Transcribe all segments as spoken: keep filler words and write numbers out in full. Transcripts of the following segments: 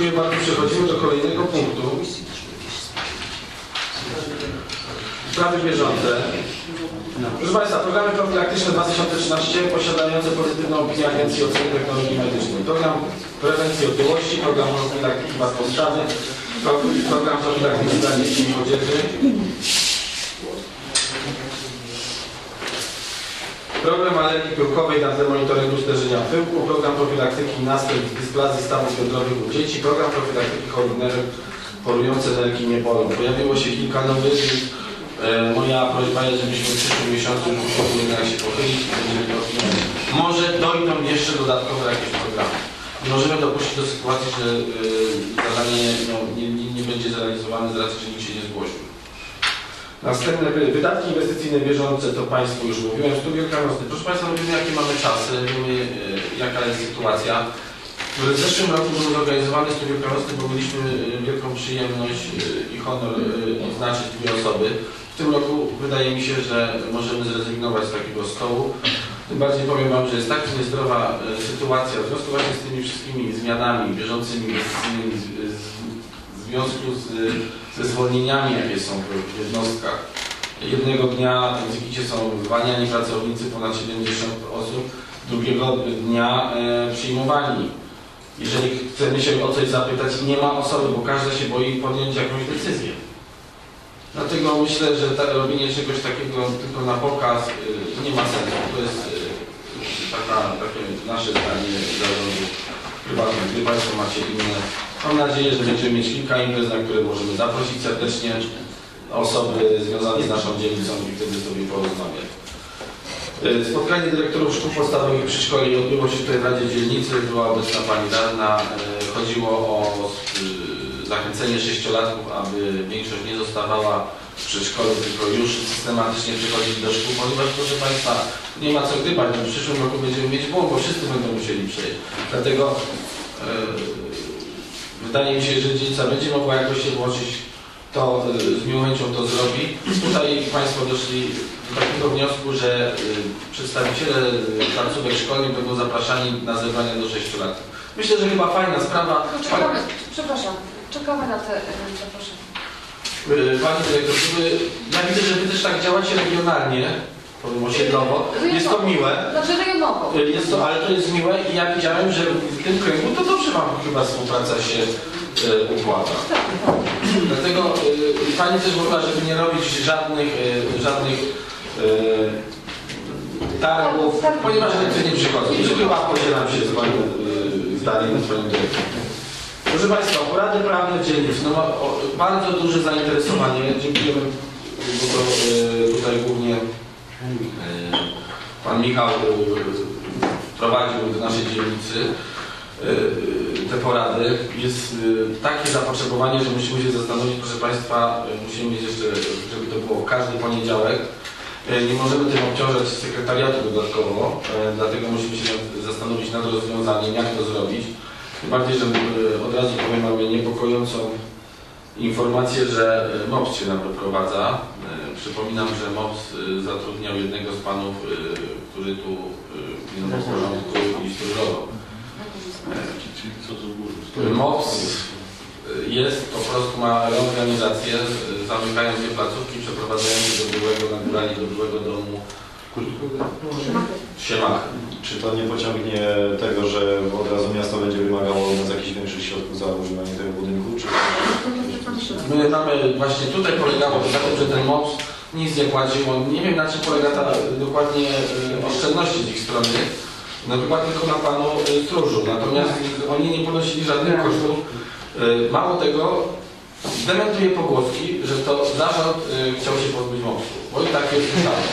Dziękuję bardzo. Przechodzimy do kolejnego punktu. Sprawy bieżące. Proszę Państwa, programy profilaktyczne dwa tysiące trzynaście posiadające pozytywną opinię Agencji Oceny Technologii Medycznej. Program prewencji otyłości, program profilaktyki wad postawy, program profilaktyki zaniczki i odzieży, program alergii piórkowej na tle monitoringu stężenia pyłku, program profilaktyki następstw dysplazji stawów jądrowych u dzieci, program profilaktyki chorób chorujące nerki nie bolą. Pojawiło się kilka nowych. E, moja prośba jest, żebyśmy w przyszłym miesiącu już powinien się pochylić i będziemy profilaktyki. Może dojdą jeszcze dodatkowe jakieś programy. Nie możemy dopuścić do sytuacji, że e, zadanie no, nie, nie, nie będzie zrealizowane z racji, że nikt się nie zgłosił. Następne wydatki inwestycyjne bieżące to Państwu już mówiłem. Studio krajowskie. Proszę Państwa, wiemy jakie mamy czasy, wiemy e, jaka jest sytuacja. W zeszłym roku było zorganizowane studio krajowskie, bo mieliśmy wielką przyjemność i honor oznaczyć dwie osoby. W tym roku wydaje mi się, że możemy zrezygnować z takiego stołu. Tym bardziej powiem Wam, że jest tak niezdrowa sytuacja w związku właśnie z tymi wszystkimi zmianami bieżącymi, w związku z, ze zwolnieniami, jakie są w jednostkach. Jednego dnia w Zikicie są zwalniani pracownicy, ponad siedemdziesiąt osób, drugiego dnia e, przyjmowani. Jeżeli chcemy się o coś zapytać, nie ma osoby, bo każdy się boi podjąć jakąś decyzję. Dlatego myślę, że ta, robienie czegoś takiego tylko na pokaz y, nie ma sensu. To jest y, taka, takie nasze zdanie zarządu prywatnych. Gdy Państwo macie inne, mam nadzieję, że będziemy mieć kilka imprez, na które możemy zaprosić serdecznie osoby związane z naszą dzielnicą i wtedy sobie porozmawiać. Spotkanie dyrektorów szkół podstawowych przy szkole odbyło się tutaj w Radzie Dzielnicy, była obecna Pani Radna. Chodziło o zachęcenie sześciolatków, aby większość nie zostawała w przedszkolu, tylko już systematycznie przychodzić do szkół, ponieważ proszę Państwa, nie ma co gdybać, że w przyszłym roku będziemy mieć błąd, bo wszyscy będą musieli przejść. Dlatego yy, wydaje mi się, że dzielnica będzie mogła jakoś się włączyć, to z miłą chęcią to zrobi. Tutaj Państwo doszli do takiego wniosku, że y, przedstawiciele placówek szkolnych będą zapraszani na zebrania do sześciu lat. Myślę, że chyba fajna sprawa. No, czekamy, przepraszam, czekamy na te zaproszenia. Y, Pani dyrektor, ja widzę, że Wy też tak działacie regionalnie, powiem osiedlowo. Jest to miłe. Znaczy rejonowo. Jest to, ale to jest miłe i ja widziałem, że w tym kręgu to dobrze Wam chyba współpraca się y, układa. Tak, tak. Dlatego y, Pani też mówiła, żeby nie robić żadnych, y, żadnych y, targów, tak, tak. Ponieważ niektórzy nie przychodzą. I chyba podzielam się z Panią y, zdaniem, z Panią dyrektorem. Proszę Państwa, porady prawne dzielnic. No, o, bardzo duże zainteresowanie. Dziękujemy, bo to y, tutaj głównie y, Pan Michał y, prowadził do naszej dzielnicy y, te porady. Jest y, takie zapotrzebowanie, że musimy się zastanowić, proszę Państwa, y, musimy mieć jeszcze, żeby to było w każdy poniedziałek. Y, nie możemy tym obciążać sekretariatu dodatkowo, y, dlatego musimy się zastanowić nad rozwiązaniem, jak to zrobić. Tym bardziej, że y, od razu powiem, mamy niepokojącą informację, że MOPS się nam doprowadza. Y, przypominam, że MOPS y, zatrudniał jednego z panów, y, który tu pilnował porządku i stróżował. MOPS jest, po prostu ma reorganizację, zamykają się placówki, przeprowadzają się do byłego, naturalnie do byłego domu Siemachy. Czy to nie pociągnie tego, że od razu miasto będzie wymagało od nas jakichś większych środków za używanie tego budynku? Czy... My mamy, właśnie tutaj polegało to na tym, że ten MOPS nic nie płacił. Nie wiem, na czym polega ta dokładnie oszczędności z ich strony. No chyba tylko na panu stróżu. Natomiast oni nie ponosili żadnych kosztów. Mało tego, dementuje pogłoski, że to zarząd chciał się pozbyć MOPS-u. Bo i tak jest ustawa.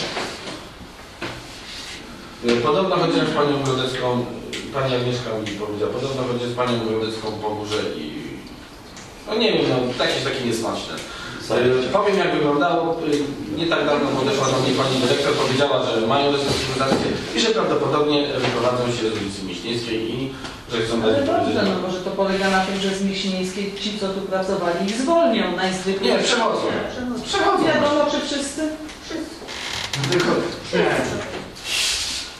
Podobno chodziłem z panią Grodecką, pani Agnieszka mi powiedziała, podobno chodziłem z panią Grodecką po górze i no nie wiem, no jakieś takie niesmaczne. Powiem, jak wyglądało. Nie tak dawno podeszła do mnie pani dyrektor, powiedziała, że mają restrukturyzację i że prawdopodobnie wyprowadzą się z ulicy Miśnieńskiej i że chcą dać dobrze, no może to polega na tym, że z Miśnieńskiej ci, co tu pracowali, ich zwolnią najzwyczajniej. Nie, przechodzą. Przechodzą. Wiadomo, czy wszyscy? Wszyscy. Tylko...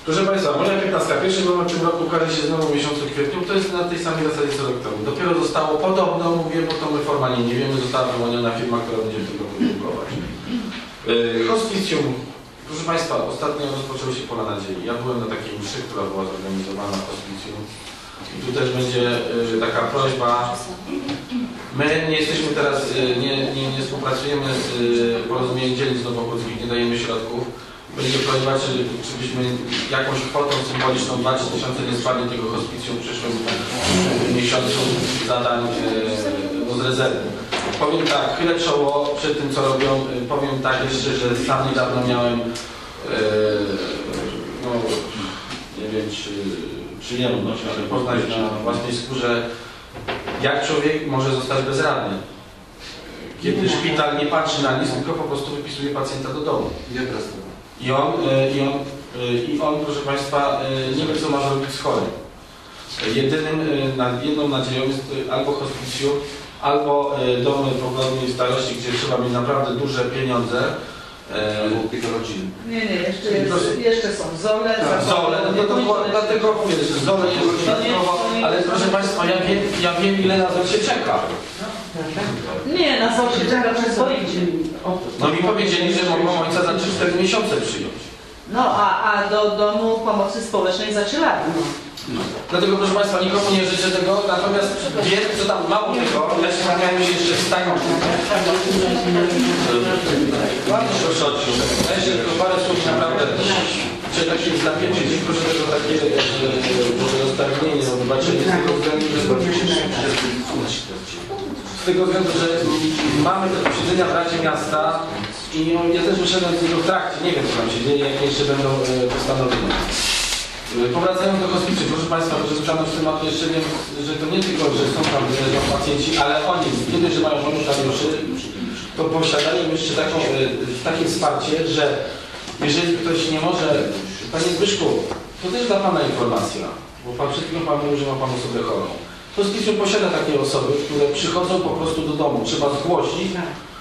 Proszę Państwa, moja piętnastka, pierwszy numer w tym roku ukaże się znowu w miesiącu kwietniu, to jest na tej samej zasadzie co rok temu. Dopiero zostało, podobno mówię, bo to my formalnie nie wiemy, została wyłoniona firma, która będzie w tym roku produkować. Yy, hospicjum. Proszę Państwa, ostatnio rozpoczęły się Pola Nadziei. Ja byłem na takiej mszy, która była zorganizowana w hospicjum. I tu też będzie yy, taka prośba. My nie jesteśmy teraz, yy, nie, nie, nie współpracujemy z yy, porozumieniem dzielnic nowochódzkich, nie dajemy środków. Będzie prośba, czy, czy byśmy jakąś kwotą symboliczną dwa trzy tysiące nie spadli tego hospicjum w przyszłym miesiącu zadań yy, no z rezerwy. Powiem tak, chylę czoło przed tym, co robią. Powiem tak jeszcze, że sam niedawno miałem, yy, no nie wiem, czy przyjemność, ale poznać na własnej skórze, jak człowiek może zostać bezradny. Kiedy szpital nie patrzy na nic, tylko po prostu wypisuje pacjenta do domu. I on, i on, i on proszę Państwa, nie wie, co ma zrobić z chorym. Jedynym, jedną nadzieją jest albo hospicjum, albo domy pogodnej starości, gdzie trzeba mieć naprawdę duże pieniądze. Albo opieka rodziny. Nie, nie, jeszcze, jest, jeszcze są zole. Tak, zole, no to, to dlatego mówię, że zole jest dodatkowo, ale proszę Państwa, ja wiem, ja wiem ile na zol się czeka. Nie, na zol się czeka przyzwoicie. No mi powiedzieli, że mogą ojca za trzy cztery miesiące przyjąć. No a, a do domu pomocy społecznej za trzy lata. No. Dlatego proszę Państwa, nikomu nie życzę tego, natomiast wiem, co tam mało tego, ja się spotkałem się jeszcze z taką. Ładnie proszę, ja jeszcze tylko parę słów naprawdę, czy takie zdawiecie, dziś proszę tego takie rozstawienie, zobaczenie z tego względu, że z tego względu, że mamy te posiedzenia w Radzie Miasta i ja też wyszedłem z niego w trakcie, nie wiem co tam się dzieje, jakie jeszcze będą postanowienia. Powracając do hospicjum, proszę Państwa, że słyszano w temacie jeszcze wiem, że to nie tylko, że są tam leżą pacjenci, ale oni, kiedy że mają wolontariuszy, to posiadają jeszcze taką, takie wsparcie, że jeżeli ktoś nie może, Panie Zbyszku, to też dla Pana informacja, bo Pan przed chwilą Pan mówił, że ma Pan osobę chorą. Hospicjum posiada takie osoby, które przychodzą po prostu do domu, trzeba zgłosić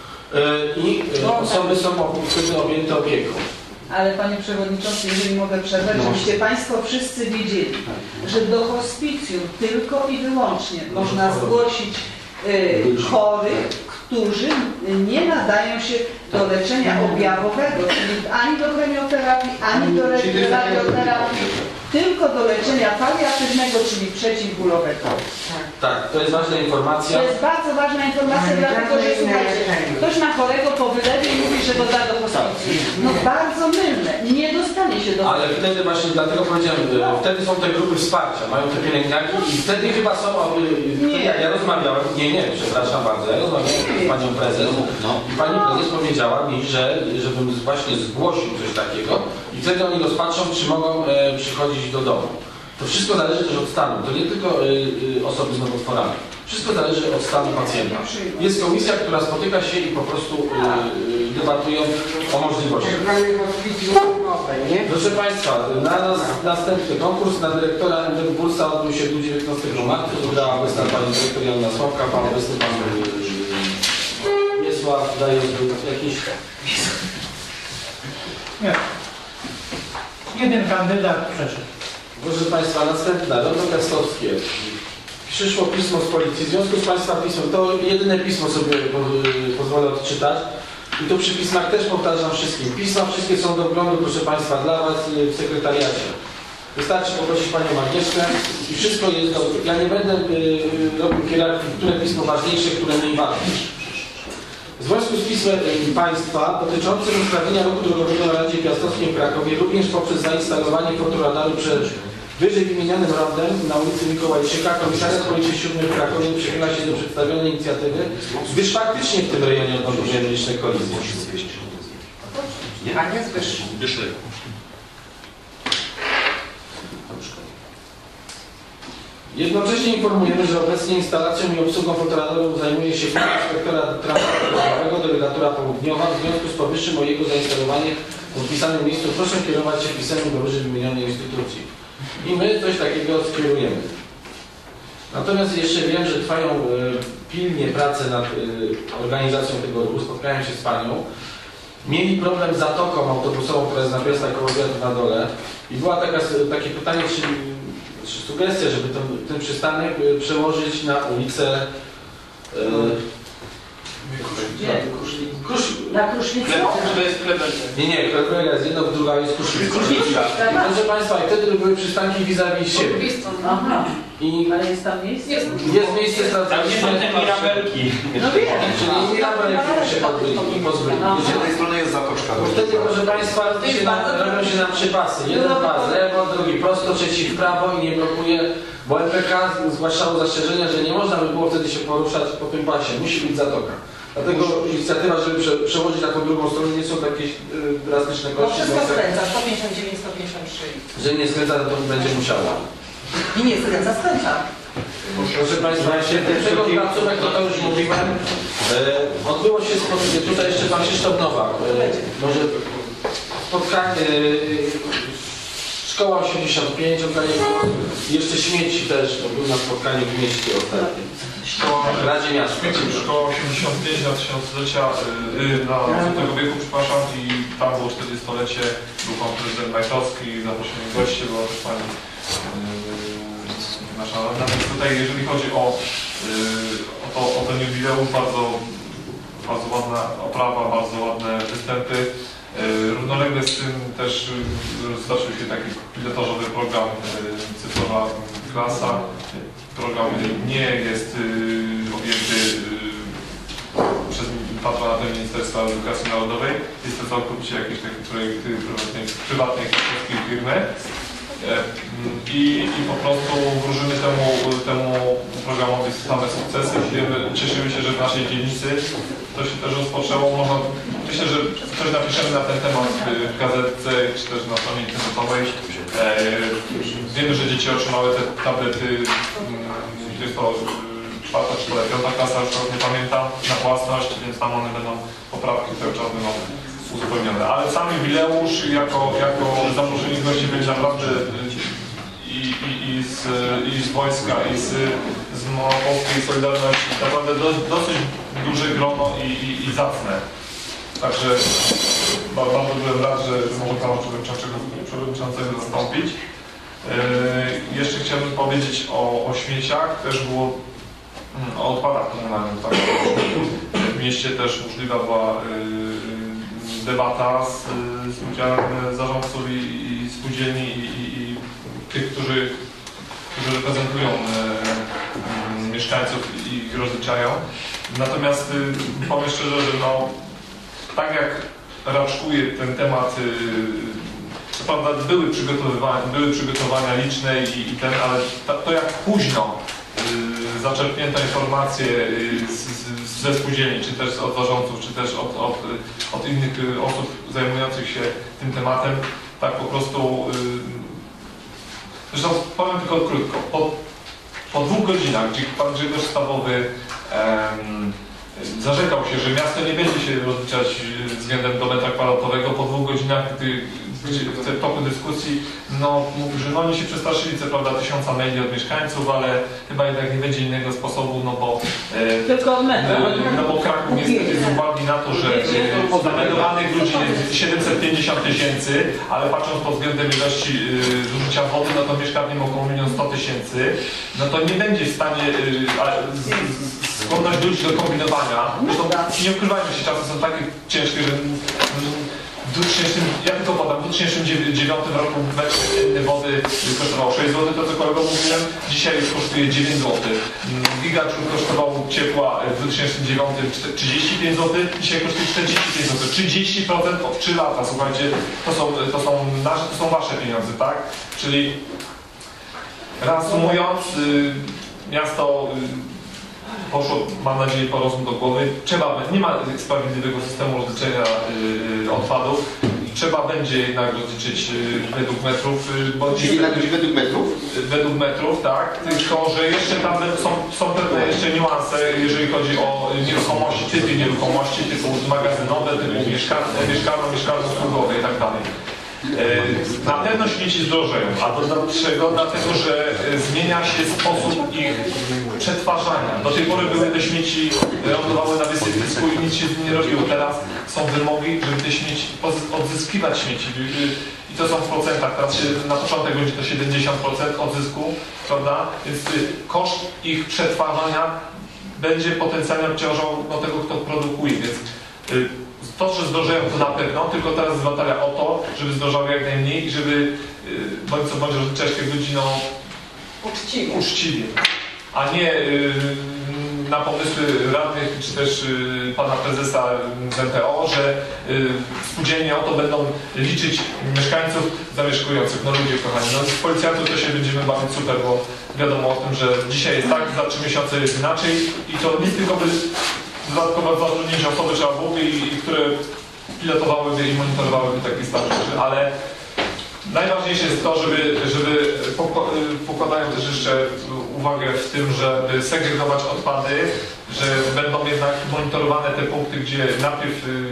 i osoby są wtedy objęte opieką. Ale Panie Przewodniczący, jeżeli mogę przerwać, no. żebyście Państwo wszyscy wiedzieli, że do hospicjum tylko i wyłącznie można zgłosić y, chorych, którzy nie nadają się do leczenia objawowego, czyli ani do chemioterapii, ani do radioterapii, tylko do leczenia paliatywnego, czyli przeciwbólowego. Tak, to jest ważna informacja. To jest bardzo ważna informacja, dlatego że słuchajcie, ktoś ma chorego po wylewie i mówi, że go da do hospicjum. No bardzo mylne, nie dostanie się do Ale wtedy właśnie, dlatego powiedziałem, no. Wtedy są te grupy wsparcia, mają te pielęgniarki i wtedy chyba są, wtedy ja, ja rozmawiałem, nie, nie, przepraszam bardzo, ja rozmawiałem z Panią Prezes no. I Pani Prezes powiedziała mi, że żebym właśnie zgłosił coś takiego i wtedy oni rozpatrzą, czy mogą e, przychodzić do domu. To wszystko zależy też od stanu, to nie tylko y, y, osoby z nowotworami. Wszystko zależy od stanu pacjenta. Jest komisja, która spotyka się i po prostu y, y, debatują o możliwościach. Proszę Państwa, na nas, następny konkurs na dyrektora M D Bursa odbył się dnia dziewiętnastego marca. Wygrała obecna Pani dyrektor Joanna Sławka, Pan obecny Pan y, Wiesław daje jakiś... Nie. Jeden kandydat przeszedł. Proszę Państwa, następna, Rondo Kastowskie. Przyszło pismo z policji. W związku z Państwa pismem, to jedyne pismo sobie pozwolę odczytać. I tu przy pismach też powtarzam wszystkim. Pisma wszystkie są do wglądu, proszę Państwa, dla Was w sekretariacie. Wystarczy poprosić Panią Agnieszkę i wszystko jest do... Ja nie będę yy, robił hierarchii, które pismo ważniejsze, które mniej ważne. W związku z pismem Państwa dotyczącym usprawnienia ruchu drogowego na Radzie Piastowskiej w Krakowie, również poprzez zainstalowanie fotoradaru przed wyżej wymienionym rondem na ulicy Mikołajczyka, Komisariat Policji siódmy w Krakowie przychyla się do przedstawionej inicjatywy, gdyż faktycznie w tym rejonie odnoszą się liczne kolizje. A nie Zbyszek. Jednocześnie informujemy, że obecnie instalacją i obsługą fotoradarów zajmuje się Pan Inspektora Transportu Drogowego, Delegatura Południowa. W związku z powyższym o jego zainstalowanie w odpisanym miejscu proszę kierować się pisemnie do wyżej wymienionej instytucji. I my coś takiego skierujemy. Natomiast jeszcze wiem, że trwają y, pilnie prace nad y, organizacją tego ruchu. Spotkałem się z Panią. mieli problem z zatoką autobusową, która jest na Piastach koło Wiatru na dole i była taka, takie pytanie, czy, czy sugestia, żeby ten, ten przystanek przełożyć na ulicę Gdzie? Krusz... Na Kruszwicy? To jest Kleberce. Nie, nie, Kleberga jest jedna, druga jest Kruszwica. Kruszwica. I proszę Państwa, i wtedy były przystanki vis-a-vis siebie. Aha. I Ale jest tam miejsce? Jest. jest miejsce Tam nie są strategiczne. te mirabelki. No wiem. Czyli mirabelki się pozbyli. pozbyli. Z jednej strony jest zatoczka. Bo wtedy, proszę Państwa, się nam, robią się nam trzy pasy. Jeden pas lewo, drugi prosto, trzeci w prawo i nie blokuje, bo L P K zgłaszało zastrzeżenia, że nie można by było wtedy się poruszać po tym pasie. Musi być zatoka. Dlatego inicjatywa, żeby prze, przełożyć na tą drugą stronę, nie są takie y, drastyczne Bo koszty, wszystko skręca, sto pięćdziesiąt dziewięć, sto pięćdziesiąt trzy. że nie skręca, to będzie musiała. I nie skręca, skręca. Proszę Państwa, pierwszego placówek, to, to już mówiłem, e, odbyło się spotkanie, tutaj jeszcze Pan Krzysztof Nowak, e, może spotkanie, e, Szkoła osiemdziesiąt pięć, oddaję głos, i jeszcze śmieci też, to był na spotkaniu w mieście ostatnim, Szkoła, w Radzie Miasta. Szkoła osiemdziesiąt pięć na tysiąclecia, yy, na złotego wieku, przepraszam, i tam było czterdziestolecie, był pan prezydent Majtowski, zaproszeni goście, była też pani yy, nasza radna. Więc tutaj, jeżeli chodzi o, yy, o, to, o ten jubileusz, bardzo, bardzo ładna oprawa, bardzo ładne występy. Yy, równolegle z tym też yy, zaczął się taki pilotażowy program yy, Cyfrowa Klasa. Program nie jest yy, objęty yy, przez patronatem Ministerstwa Edukacji Narodowej. Jest to całkowicie jakieś takie projekty prywatnej, prywatnej firmy. I, I po prostu wróżymy temu, temu programowi same sukcesy. Wiemy, cieszymy się, że w naszej dzielnicy to się też rozpoczęło. Można, myślę, że coś napiszemy na ten temat w gazetce, czy też na stronie internetowej. E, wiemy, że dzieci otrzymały te tablety, to jest to czwarta, szkoła, piąta klasa, już nie pamiętam, na własność, więc tam one będą, poprawki cały czas będą uzupełnione. Ale sam jubileusz jako, jako zaproszeni goście będzie naprawdę i, i, i, z, i z wojska, i z, z Małopolskiej Solidarności naprawdę do, dosyć duże grono i, i, i zacne. Także bardzo, bardzo byłem rad, że mogę pana przewodniczącego, przewodniczącego zastąpić. Yy, jeszcze chciałbym powiedzieć o, o śmieciach, też było o odpadach komunalnych. Tak. W mieście też możliwa była yy, debata z, z udziałem zarządców i, i spółdzielni i, i, i tych, którzy, którzy reprezentują yy, yy, mieszkańców i ich rozliczają. Natomiast yy, powiem szczerze, że no, tak jak raczkuje ten temat, yy, co prawda były przygotowania, były przygotowania liczne i, i ten, ale to, to jak późno yy, zaczerpnięto informacje yy, z, z, ze spółdzielni, czy też od zarządców, czy też od, od, od innych yy, osób zajmujących się tym tematem, tak po prostu yy, zresztą powiem tylko krótko, po, po dwóch godzinach, gdzie pan Grzegorz Stawowy yy, zarzekał się, że miasto nie będzie się rozliczać względem do metra kwadratowego, po dwóch godzinach, gdy w toku dyskusji, no mówi, że no, oni się przestraszyli, co prawda, tysiąca maili od mieszkańców, ale chyba jednak nie będzie innego sposobu, no bo e, tylko od metra. e, no bo Kraków niestety z uwagi na to, że e, zameldowanych ludzi jest siedemset pięćdziesiąt tysięcy, ale patrząc pod względem ilości e, zużycia wody, no to mieszkań około milion sto tysięcy, no to nie będzie w stanie e, skłonność ludzi do kombinowania. Zresztą nie ukrywajmy się, czasy są takie ciężkie, że w dwa tysiące, ja tylko podam, w dwa tysiące dziewiątym roku metr dzienny wody kosztował sześć złotych, to co kolego mówiłem, dzisiaj już kosztuje dziewięć złotych. Gigajoule kosztował ciepła w dwa tysiące dziewiątym trzydzieści pięć złotych, dzisiaj kosztuje czterdzieści pięć złotych. trzydzieści procent od trzy lata, słuchajcie, to są, to są nasze, to są wasze pieniądze, tak? Czyli reasumując, miasto poszło, mam nadzieję, po rozum do głowy. Trzeba, nie ma sprawiedliwego systemu rozliczenia yy, odpadów. Trzeba będzie jednak rozliczyć yy, według metrów. Yy, bo Czyli jednak będzie według metrów? Yy, według metrów, tak. Tylko, że jeszcze tam są, są pewne jeszcze niuanse, jeżeli chodzi o nieruchomości, typy nieruchomości, typu magazynowe, typu mieszkalno-mieszkalno-usługowe i tak dalej. Na pewno śmieci zdrożeją, a to dlaczego? Dlatego, że zmienia się sposób ich przetwarzania. Do tej pory były te śmieci lądowały na wysypisku i nic się z nimi nie robiło. Teraz są wymogi, żeby te śmieci, odzyskiwać śmieci. I to są w procentach. Teraz się, na początek będzie to siedemdziesiąt procent odzysku, prawda? Więc koszt ich przetwarzania będzie potencjalnie obciążał no, tego, kto produkuje. Więc to, że zdrożeją, to na pewno, tylko teraz jest batalia o to, żeby zdrożały jak najmniej i żeby bądź co bądź rozliczać te godziny Uczciwie. uczciwie, a nie yy, na pomysły radnych czy też yy, pana prezesa z M P O, że yy, spółdzielnie o to będą liczyć mieszkańców zamieszkujących. No ludzie kochani, no z policjantów to się będziemy bawić super, bo wiadomo o tym, że dzisiaj jest tak, za trzy miesiące jest inaczej i to nie tylko by dodatkowo zatrudnić osoby trzeba byłoby, i, i które pilotowałyby i monitorowałyby takie stare rzeczy, ale najważniejsze jest to, żeby, żeby pokładają też jeszcze uwagę w tym, żeby segregować odpady, że będą jednak monitorowane te punkty, gdzie najpierw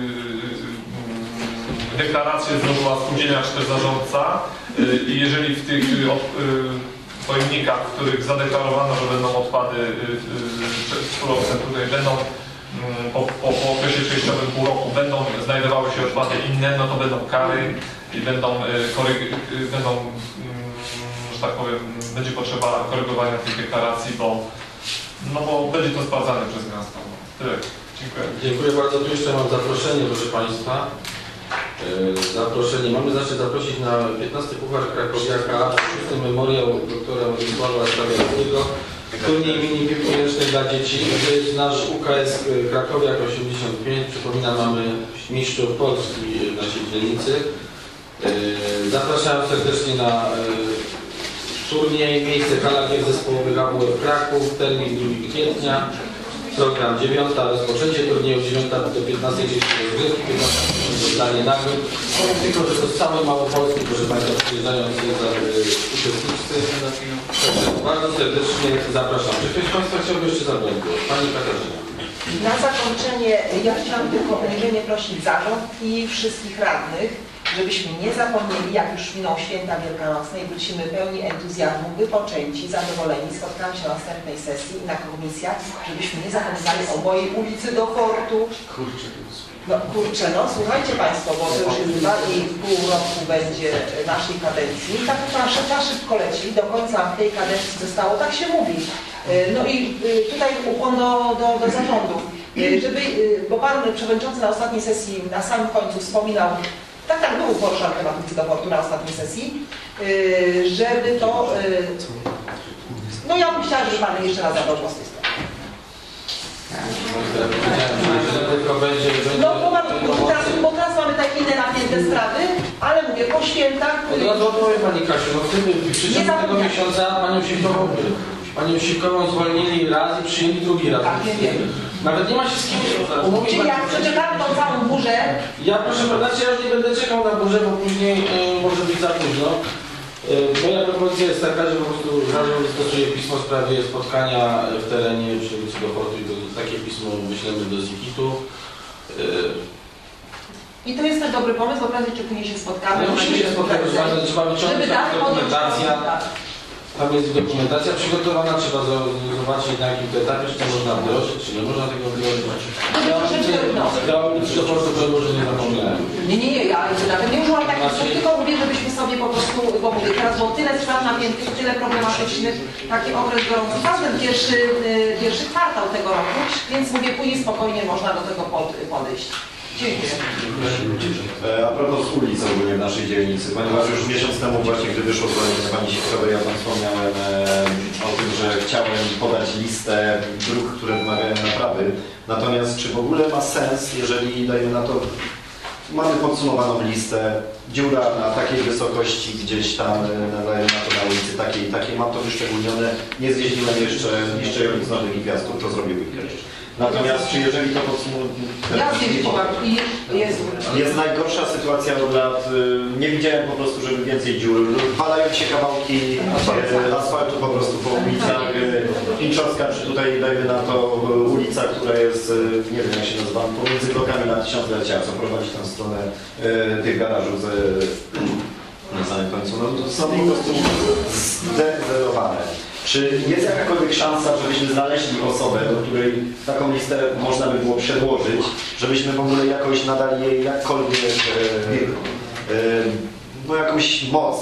deklarację złożyła spółdzielnia czy też zarządca i jeżeli w tych pojemnikach, w których zadeklarowano, że będą odpady surowce, tutaj będą po, po, po okresie przejściowym pół roku będą znajdowały się odpady inne, no to będą kary i będą, koryg będą że tak powiem, będzie potrzeba korygowania tych deklaracji, bo, no bo będzie to sprawdzane przez miasto. Tyle. Dziękuję. Dziękuję bardzo. Tu jeszcze mam zaproszenie, proszę Państwa. Zaproszenie. Mamy zaszczyt zaprosić na piętnasty Puchar Krakowiaka, szósty memoriał doktora Władysława Stawiackiego, turniej mini piłki ręcznej dla dzieci. To jest nasz U K S Krakowiak osiemdziesiąt pięć. Przypominam, mamy mistrzów Polski w naszej dzielnicy. Zapraszam serdecznie na turniej. Miejsce hala gier zespołowych A W F Kraków. Termin drugiego kwietnia. Program dziewiąta, rozpoczęcie turnieju dziewiąta do piętnastej rozgrywki, piętnasta rozdanie nagród. Powiem tylko, że to z całej Małopolski, proszę Państwa, przyjeżdżają uczestnicy. Bardzo serdecznie zapraszam. Czy ktoś z Państwa chciałby jeszcze zabrać głos? Pani Katarzyna. Na zakończenie ja chciałam tylko poniżenie prosić zarząd i wszystkich radnych, żebyśmy nie zapomnieli, jak już miną święta wielkanocne i wrócimy pełni entuzjazmu, wypoczęci, zadowoleni, spotkamy się na następnej sesji i na komisjach, żebyśmy nie zapominali o mojej ulicy do portu. Kurczę. No kurczę, no słuchajcie Państwo, bo to już jest dwa i pół roku będzie naszej kadencji. Tak trzeba szybko leci, do końca tej kadencji zostało, tak się mówi. No i tutaj ukłon do, do, do zarządu, żeby, bo Pan Przewodniczący na ostatniej sesji, na samym końcu wspominał, tak, tak, był poruszany temat ulicy do portu na ostatniej sesji, żeby to, no ja bym chciała, żeby Pan jeszcze raz zabrał głos z tej strony. No bo, mam, bo, teraz, bo teraz mamy takie inne napięte sprawy, ale mówię, po świętach... Od razu odpowiem Pani Kasiu, no w tym przyczyn tego miesiąca Panią Siwkową, Panią Siwkową zwolnili raz i przyjęli drugi raz. Tak, wiem, wiem. Nawet nie ma się z kim umówić. Czyli jak przeczekamy tą całą burzę... Ja proszę powiedzieć, ja już nie będę czekał na burzę, bo później y, może być za późno. Y, moja propozycja jest taka, że po prostu zarząd stosuje pismo w sprawie spotkania w terenie przy ulicy do portu i to, takie pismo wyślemy do Zikitu. Y, I to jest ten dobry pomysł, bo prędzej czy później się spotkamy. No, musimy się spotkać, trzeba wyciągnąć dokumentacja. Tam jest dokumentacja przygotowana, trzeba zobaczyć na jakim to etapie, czy to można wdrożyć, czy nie można tego wdrożyć. Ja ulicy do portu że nie zapomniałem. Nie, nie, nie, ja nawet nie użyłam takich słów, tylko mówię, żebyśmy sobie po prostu, bo mówię, teraz było tyle spraw napiętych, tyle problematycznych, taki okres gorący, każdy pierwszy, pierwszy kwartał tego roku, więc mówię, później spokojnie można do tego podejść. Dziękuję. A propos ulic ogólnie w naszej dzielnicy, ponieważ już miesiąc temu właśnie, gdy wyszło zwolnienie Pani Siwkowej, ja Wam wspomniałem e, o tym, że chciałem podać listę dróg, które wymagają naprawy. Natomiast czy w ogóle ma sens, jeżeli dajemy na to, mamy podsumowaną listę, dziura na takiej wysokości gdzieś tam, nadajemy na to na ulicy takiej i takiej, mam to wyszczególnione, nie zjeździłem jeszcze, jeszcze z Nowych Gwiazdów, to zrobię weekend. Natomiast czy jeżeli to podsumujemy... Ja zjeździłam i jest... Jest najgorsza sytuacja od lat. Nie widziałem po prostu, żeby więcej dziur. Walają się kawałki asfaltu po prostu po ulicach. Pinczowska, czy tutaj dajmy na to ulica, która jest, nie wiem jak się nazywa, pomiędzy blokami na Tysiąclecia, co prowadzi tam w stronę tych garażów z, na samym końcu. No to są po prostu zdezerowane. Czy jest jakakolwiek szansa, żebyśmy znaleźli osobę, do której taką listę można by było przedłożyć, żebyśmy w ogóle jakoś nadali jej jakkolwiek e, e, no jakąś moc,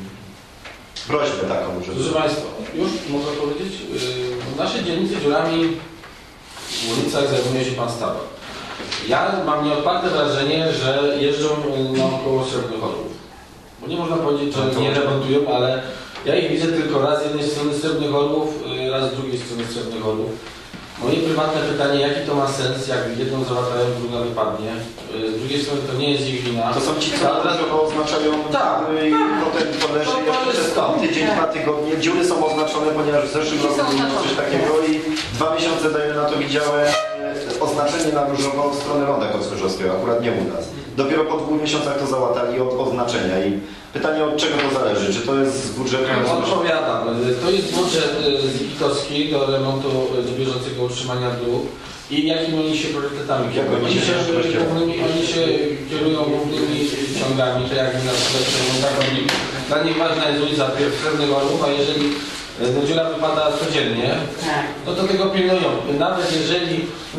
prośbę taką, żeby... Proszę Państwa, już mogę powiedzieć, yy, w naszej dzielnicy dziurami w ulicach zajmuje się Pan Stawak. Ja mam nieodparte wrażenie, że jeżdżą naokoło Srebrnych Orłów. Bo nie można powiedzieć, że nie remontują, ale ja ich widzę tylko raz z jednej strony Srebrnych Orłów, yy, raz z drugiej strony Srebrnych Orłów. Moje prywatne pytanie, jaki to ma sens, jak jedną załatają, druga wypadnie. Yy, z drugiej strony to nie jest ich wina. To są ci, co różowo oznaczają Tak, i potem to leży To- to jeszcze jest przez to. tydzień, dwa tygodnie. Dziury są oznaczone, ponieważ w zeszłym Dziury roku są było oznaczone. coś takiego i dwa miesiące dajemy na to widziałem e, oznaczenie na różowo w stronę Ronda Koszyszowskiego, akurat nie u nas. Dopiero po dwóch miesiącach to załatali od oznaczenia i pytanie, od czego to zależy? Czy to jest z budżetu? Odpowiadam. To jest budżet z Ikitowski do remontu, do bieżącego utrzymania dróg i jakimi oni się priorytetami kierują. Jak Oni oni się, się głównymi, oni się kierują głównymi ciągami, tak jak na przykład tak oni, dla nich ważna jest ulica Srebrnych Orłów, a jeżeli no, dziura wypada codziennie, no to tego pilnują. Nawet jeżeli,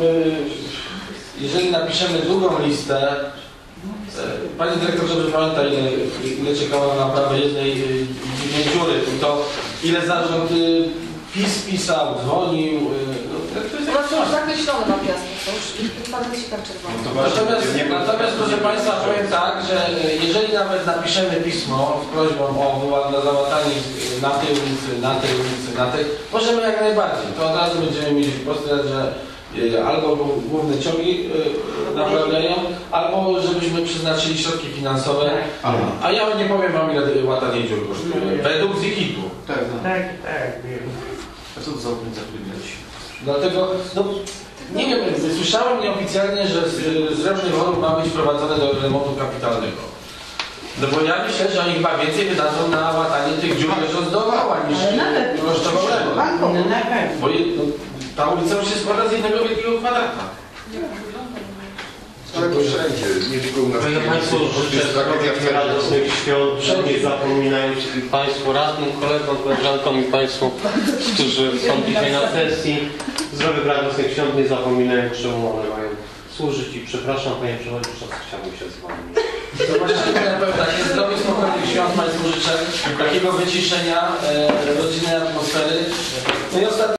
jeżeli napiszemy długą listę, Pani dyrektor dobrze pamięta, ile, ile czekała na naprawę jednej dziwnej dziury, i to ile zarząd y, PiS pisał, dzwonił. Y, no, to jest U nas już zakreślone na piasku, to już wypadek się tak czerwony. natomiast, natomiast proszę Państwa, powiem tak, że jeżeli nawet napiszemy pismo z prośbą o wyła- na załatanie na tej ulicy, na tej ulicy, na tej, możemy jak najbardziej. To od razu będziemy mieli postulat, że y, albo główne ciągi y, naprawiają, albo żebyśmy przeznaczyli środki finansowe. A ja nie powiem Wam, ile łatanie dziur kosztuje. Według Zikitu. Tak, tak. A co to za opinia zatrudniać? Dlatego, no, nie wiem, słyszałem nieoficjalnie, że z Srebrnych Orłów ma być wprowadzone do remontu kapitalnego. No bo ja myślę, że oni chyba więcej wydadzą na łatanie tych dziur leżąc dookoła niż kosztował remont. Bo je, no, ta ulica już się składa z jednego wielkiego kwadrata. Ale to wszędzie, nie tylko u nas. Panie Państwo, życzę zdrowych, radosnych świąt. Nie zapominajcie Państwo, radnym, kolegom, koleżankom i Państwu, którzy są dzisiaj na sesji. Zdrowych, radosnych świąt, nie zapominajcie, czemu one mają służyć. I przepraszam, Panie Przewodniczący, chciałbym się zwolnić. To właściwie ja powiem tak, jest zdrowych, spokojnych świąt Państwu życzę, takiego wyciszenia, e, rodzinnej atmosfery. No i ostatnio